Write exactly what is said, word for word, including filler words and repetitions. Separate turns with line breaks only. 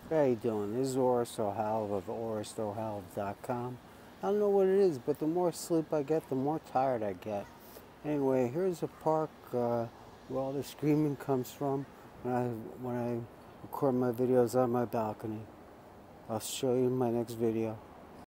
How you doing? This is Orest O'Halv of orest o'halv dot com. I don't know what it is, but the more sleep I get, the more tired I get. Anyway, here's a park uh, where all the screaming comes from when I when I record my videos on my balcony. I'll show you in my next video.